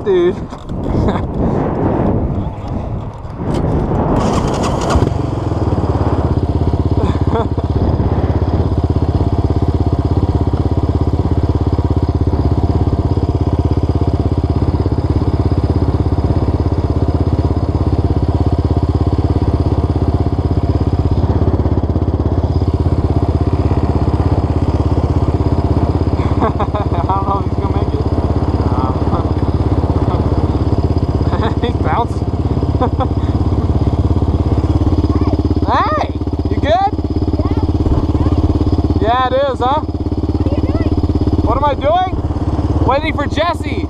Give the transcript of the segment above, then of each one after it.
dude. Hey, you good? Yeah, it is, huh? What am I doing? Waiting for Jesse.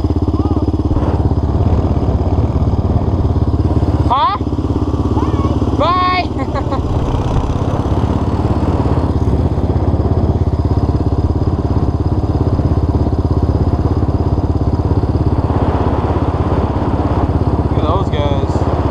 Huh? Bye. Look at those guys.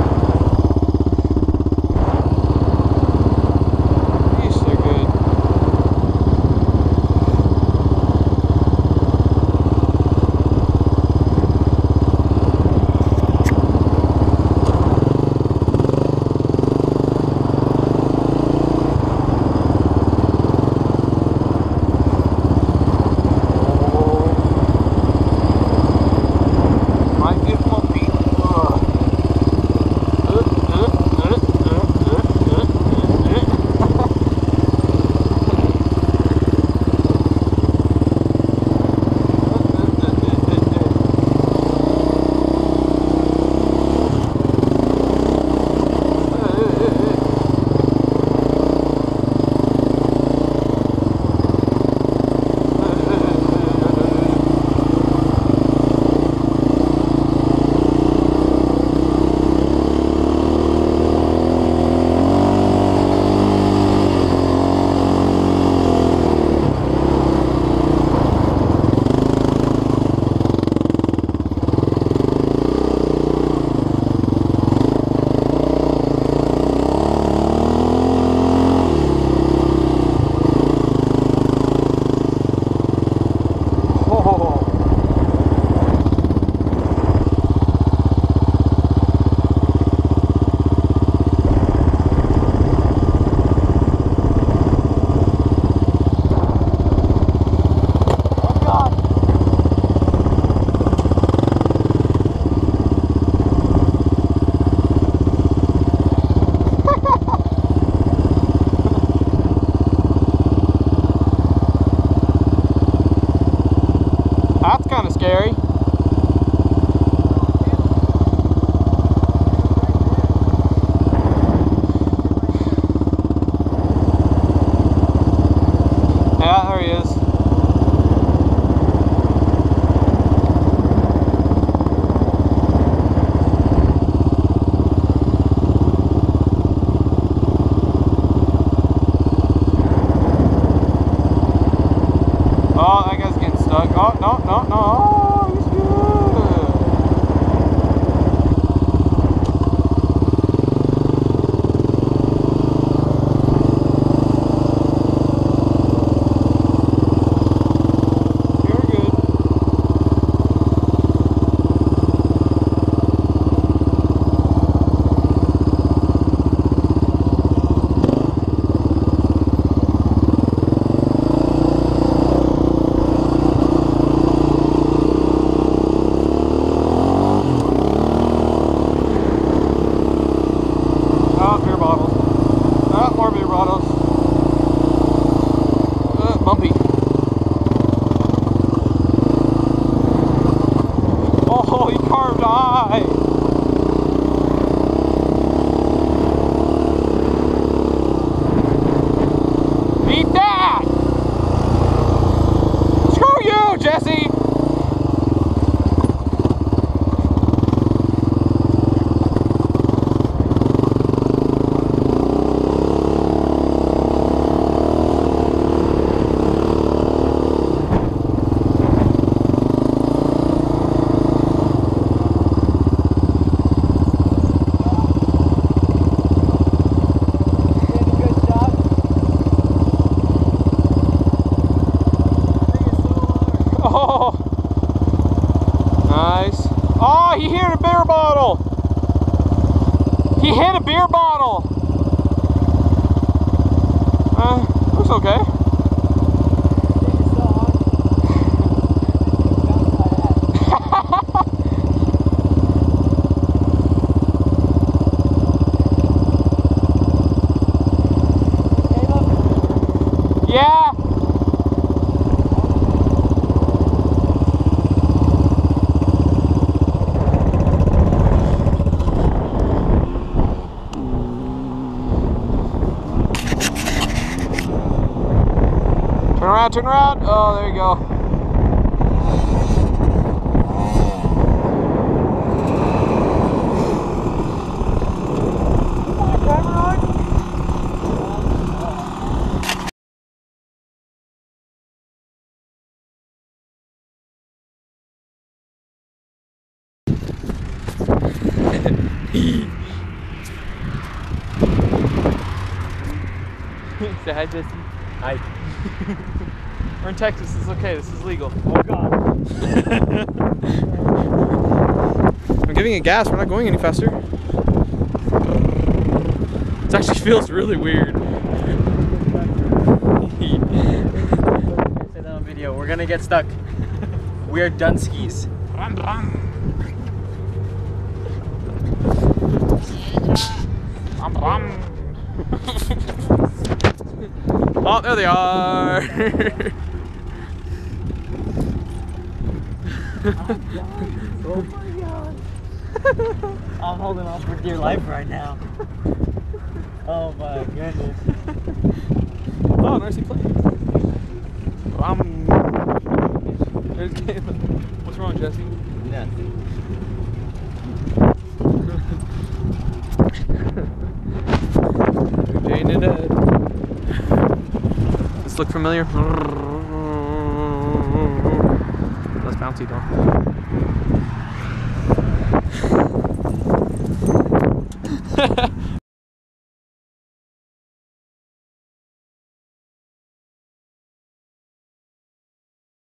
That's kind of scary. Yeah, there he is. Oh, that guy's getting stuck. Oh, no, no, no. Oh, he's Oh, he hit a beer bottle. He hit a beer bottle. Looks okay. Yeah. Turn around. Oh, there you go. Say hi, Jesse. Hi. We're in Texas. It's okay. This is legal. Oh God. I'm giving it gas. We're not going any faster. It actually feels really weird. Say that on video. We're gonna get stuck. We are Dunskies. Run, run. Rum, rum. Oh, there they are. Oh my God. I'm holding on for dear life right now. Oh my goodness. Oh, an RC plane. There's Caleb. What's wrong, Jesse? Nothing. Jane and Ed. This look familiar? Less bouncy though.